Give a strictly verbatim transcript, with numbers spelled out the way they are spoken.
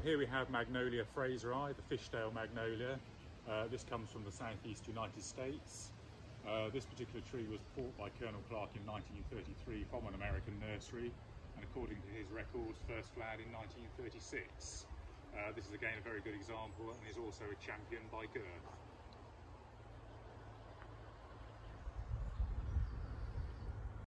here we have Magnolia Fraseri, the fishtail magnolia. Uh, this comes from the southeast United States. Uh, this particular tree was bought by Colonel Clark in nineteen thirty-three from an American nursery, and according to his records, first flowered in nineteen thirty-six. Uh, this is again a very good example, and is also a champion by girth.